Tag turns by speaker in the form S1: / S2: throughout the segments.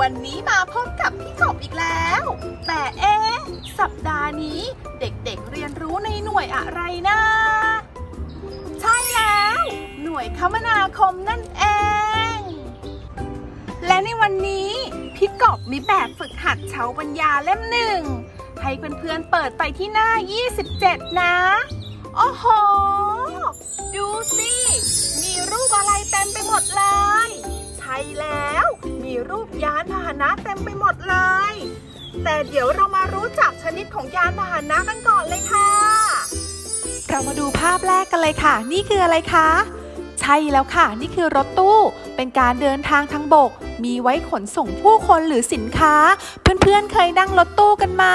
S1: วันนี้มาพบกับพี่กบอีกแล้วแต่สัปดาห์นี้เด็กๆเรียนรู้ในหน่วยอะไรนะใช่แล้วหน่วยคมนาคมนั่นเองและในวันนี้พี่กบมีแบบฝึกหัดเช้าปัญญาเล่มหนึ่งให้เพื่อนๆเปิดไปที่หน้า27นะโอ้โหดูสิมีรูปอะไรเต็มไปหมดเลยใช่แล้วมีรูปยานพาหนะเต็มไปหมดเลยแต่เดี๋ยวเรามารู้จักชนิดของยานพาหนะกันก่อนเลยค่ะ
S2: เรามาดูภาพแรกกันเลยค่ะนี่คืออะไรคะใช่แล้วค่ะนี่คือรถตู้เป็นการเดินทางทางบกมีไว้ขนส่งผู้คนหรือสินค้าเพื่อนๆเคยนั่งรถตู้กันไหม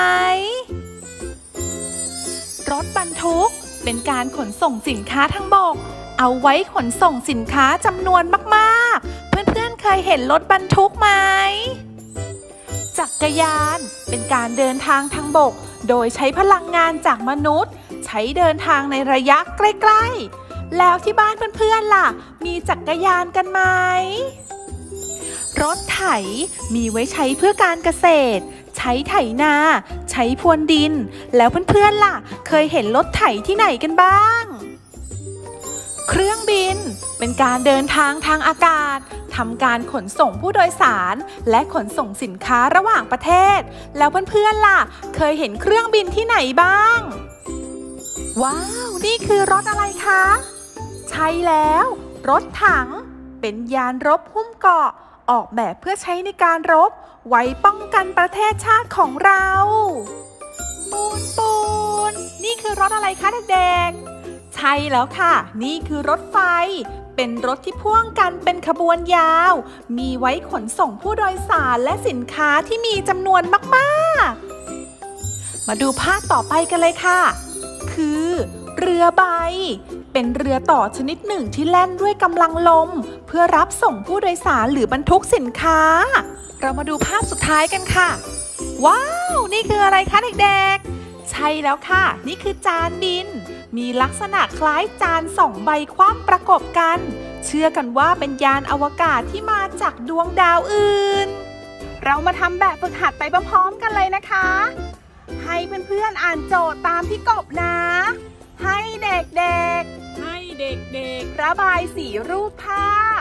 S2: รถบรรทุกเป็นการขนส่งสินค้าทางบกเอาไว้ขนส่งสินค้าจำนวนมากๆเพื่อนๆเคยเห็นรถบรรทุกไหมจักรยานเป็นการเดินทางทางบกโดยใช้พลังงานจากมนุษย์ใช้เดินทางในระยะใกล้ๆแล้วที่บ้านเพื่อนๆล่ะมีจักรยานกันไหมรถไถมีไว้ใช้เพื่อการเกษตรใช้ไถนาใช้พรวนดินแล้วเพื่อนๆล่ะเคยเห็นรถไถที่ไหนกันบ้างเครื่องบินเป็นการเดินทางทางอากาศทำการขนส่งผู้โดยสารและขนส่งสินค้าระหว่างประเทศแล้วเพื่อนๆล่ะเคยเห็นเครื่องบินที่ไหนบ้างว้าวนี่คือรถอะไรคะใช่แล้วรถถังเป็นยานรบหุ้มเกราะออกแบบเพื่อใช้ในการรบไว้ป้องกันประเทศชาติของเราปูนนี่คือรถอะไรคะเด็กๆใช่แล้วค่ะนี่คือรถไฟเป็นรถที่พ่วงกันเป็นขบวนยาวมีไว้ขนส่งผู้โดยสารและสินค้าที่มีจำนวนมากๆมาดูภาพต่อไปกันเลยค่ะคือเรือใบเป็นเรือต่อชนิดหนึ่งที่แล่นด้วยกำลังลมเพื่อรับส่งผู้โดยสารหรือบรรทุกสินค้าเรามาดูภาพสุดท้ายกันค่ะว้าวนี่คืออะไรคะเด็กๆใช่แล้วค่ะนี่คือจานบินมีลักษณะคล้ายจาน2 ใบคว่ำประกบกันเชื่อกันว่าเป็นยานอวกาศที่มาจากดวงดาวอื่นเรามาทำแบบฝึกหัดไปพร้อมๆกันเลยนะคะให้เพื่อนๆอ่านโจทย์ตามพี่กบนะให้เด็กๆระบายสีรูปภาพ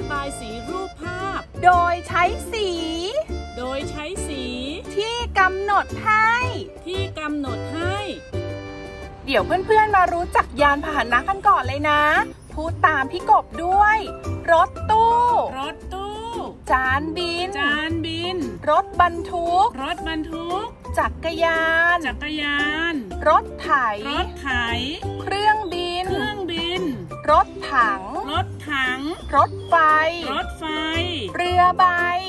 S2: โดยใช้สีที่กำหนดให้เดี๋ยวเพื่อนๆมารู้จักยานพาหนะกันก่อนเลยนะพูดตามพี่กบด้วยรถตู้จานบินรถบรรทุกจักรยานรถไถเครื่องบินรถถังรถไฟเรือใบ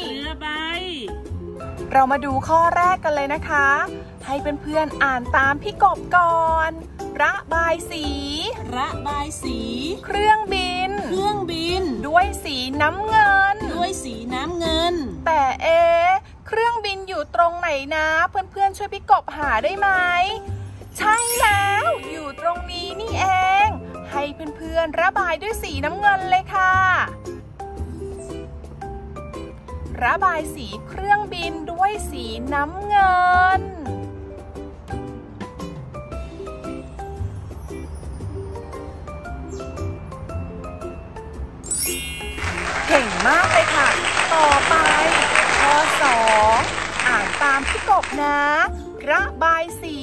S2: เรามาดูข้อแรกกันเลยนะคะให้เพื่อนๆอ่านตามพี่กบก่อนระบายสีเครื่องบินด้วยสีน้ำเงินแต่เครื่องบินอยู่ตรงไหนนะเพื่อนๆช่วยพี่กบหาได้ไหมใช่แล้วอยู่ตรงนี้นี่เองให้เพื่อนๆระบายด้วยสีน้ำเงินเลยค่ะระบายสีเครื่องบินด้วยสีน้ำเงินเก่งมากเลยค่ะต่อไปข้อ2อ่านตามพี่กบนะระบายสี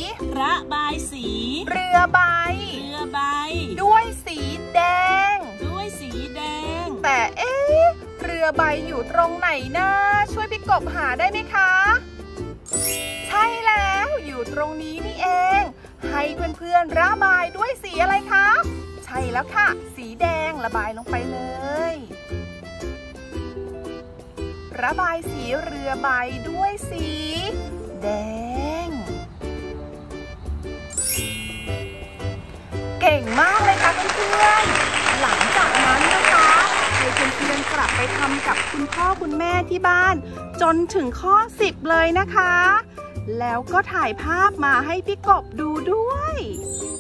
S2: เรือใบด้วยสีแดงแต่เรือใบอยู่ตรงไหนนะช่วยพี่กบหาได้ไหมคะใช่แล้วอยู่ตรงนี้นี่เองให้เพื่อนๆระบายด้วยสีอะไรคะใช่แล้วค่ะสีแดงระบายลงไปเลยระบายสีเรือใบด้วยสีแดงเก่งมากเลยค่ะเพื่อนๆหลังจากนั้นนะคะให้เพื่อนๆกลับไปทำกับคุณพ่อคุณแม่ที่บ้านจนถึงข้อ10เลยนะคะแล้วก็ถ่ายภาพมาให้พี่กบดูด้วย